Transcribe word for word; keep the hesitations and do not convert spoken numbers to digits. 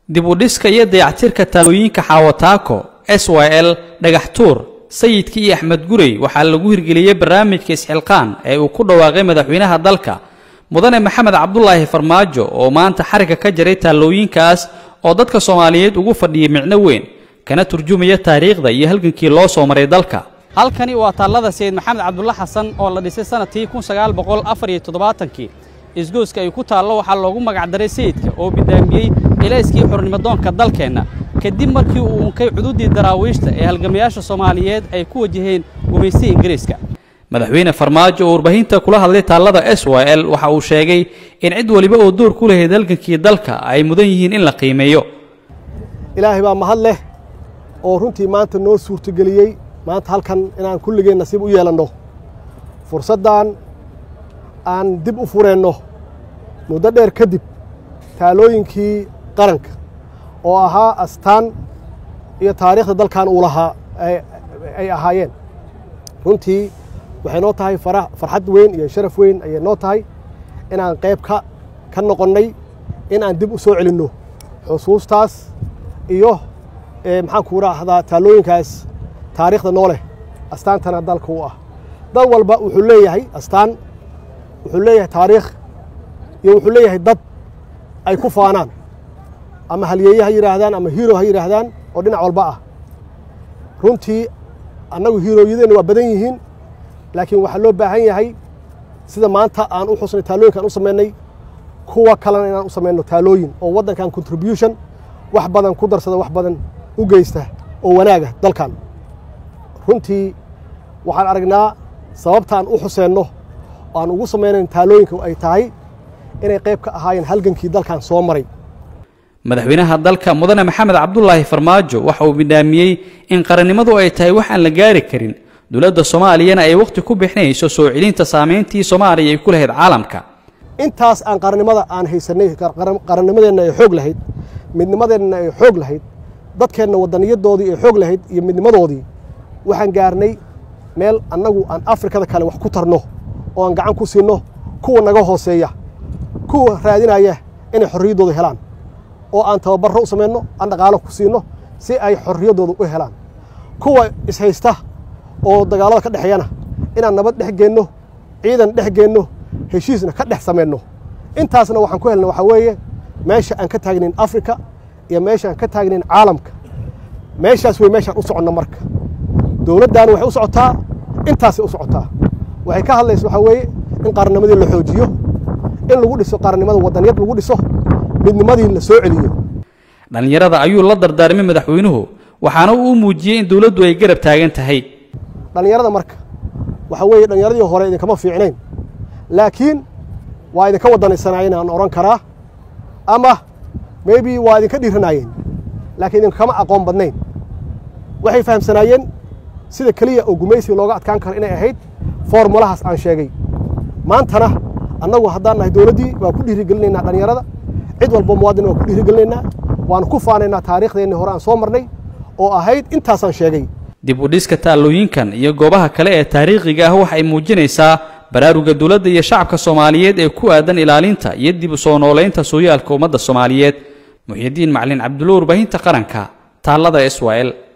dib u dhiska iyo dayactirka taalooyinka Xawataako S Y L Dhagaxtuur sayidkii iyo Axmed Gurey waxaa lagu hirgeliyay barnaamijka isxilqaan ee uu ku dhawaaqay madaxweynaha dalka mudane Maxamed Cabdullaahi Farmaajo oo maanta xariga ka jaray taalooyinkaas oo dadka Soomaaliyeed ugu fadhiyay micno weyn kana turjumaya taariikhda iyo halgankii loo soo maray dalka. halkani waa taalada Sayid Maxamed Cabdullaahi Xasan oo la dhisay sanadkii kun sagaal boqol afar iyo toddobaatan-kii isgooska ay ku taalo waxaa loogu magac daray sayidka oo bidaamiyay ilayskii xornimadoonka dalkeena kadib markii uu unkay cududii daraawiishta ee halgamayaasha Soomaaliyeed ay ku wajaheen gumaysiga Ingiriiska. madaxweyne Farmaajo oo warbaahinta kula hadlay taalada S Y L waxa uu sheegay in cid waliba oo door ku leeyahay halgankii dalka ay mudan yihiin in la qiimeeyo. ilaahay baa mahad leh oo runtii maanta noo suurtageliyay maanta halkan inaan kulligeen nasiib u yeelano fursadan aan dib u fureenno muddo dheer kadib taalooyinkii qaranka oo ahaa astaan iyo taariikhda dalkan uu lahaa ay ahaayeen runtii waxay noo tahay farxad weyn iyo sharaf weyn ayay noo tahay inaan qayb ka ka noqonnay in aan dib u soo celinno xusuustaas iyo maxaan ku raahdaa taalooyinkaas taariikhda noo leh astaantana dalka u ah dal walba wuxuu leeyahay astaan wuxuu leeyahay taariikh iyo wuxuu leeyahay dad ay ku faanaan ama halyeeye ha yiraahdaan ama hero ha yiraahdaan oo dhinac walba ah runtii annagu heroyadeenna waa badan yihiin laakiin waxaa loo baahan yahay sida maanta aan u xusnay taalooyinkan u sameynay kuwa kalena inaan u sameyno taalooyin oo waddankan contribution wax badan ku darsada wax badan u geysta oo wanaaga dalkan runtii waxaan aragnaa sababtaan u xuseenno aan ugu sameynayn taalooyinka ay tahay inay qayb ka ahaayeen halgankii dalkan soo maray. madaxweynaha dalka mudane Maxamed Cabdullaahi Farmaajo waxa uu bidaamiyay in qarannimadu ay tahay wax aan la gaari karin dawladda Soomaaliyana ay waqti ku bixinayso soo celinta saameyntii Soomaaliya ay ku lahayd caalamka. intaas aan qarannimada aan haysanay qarannimadeena ay xoog lahayd midnimadeena ay xoog lahayd dadkeena wadaniyadoodii ay xoog lahayd iyo midnimadoodii waxaan gaarnay meel annagu aan Afrikada kale wax ku tarno oo aan gacan ku siino kuwa naga hooseeya kuwa raadinaya inay xorriyadooda helaan oo aan tababarro u sameeyno aan dhaqaale ku siino si ay xorriyadooda u helaan kuwa is haysta oo dagaalada ka dhaxeeyana inaan nabad dhex geenno ciidan dhex geenno heshiisna ka dhex sameeyno intaasna waxaan ku helnay waxa weeye meesha aan ka taagnayn Afrika iyo meesha aan ka taagnayn caalamka meeshaas way meeshaan u socono marka dawladdan waxay u socotaa intaas u socotaa waxay ka hadlaysaa waxa weeye in qarannimadii la xoojiyo in lagu dhiso qarannimada wadaniyad lagu dhiso midnimadii la soo celiyo. dhalinyarada ayuu la dardaarmay madaxweynuhu waxaana uu muujiyay in dawladdu ay garab taagan tahay. dhalinyarada marka waxa weeye dhalinyaradii hore idin kama fiicnayn laakiin waa idin ka wadanaysanaayeen aan oran karaa ama maybe waa idin ka dhiiranaayeen laakiin idin kama aqoon badnayn waxay fahamsanaayeen sida kaliya oo gumaysi looga adkaan karo inay ahayd formulahaas aan sheegay maantana annagu haddaan nahay dawladdii waa ku dhiirigelinaynaa dhalinyarada cid walba muwaadin waa ku dhiirigelinaynaa waan ku faanaynaa taariikhdeenni hore aan soo marnay oo ahayd intaasaan sheegay. dib u dhiska taalooyinkan iyo goobaha kale ee taariikhiga ah waxay muujinaysaa baraaruga dawladda iyo shacabka Soomaaliyeed ee ku aadan ilaalinta iyo dib u soo nooleynta sooyaalka ummadda Soomaaliyeed. Muxyidiin Macalin Cabdullaahi warbaahinta qaranka taalada S Y L.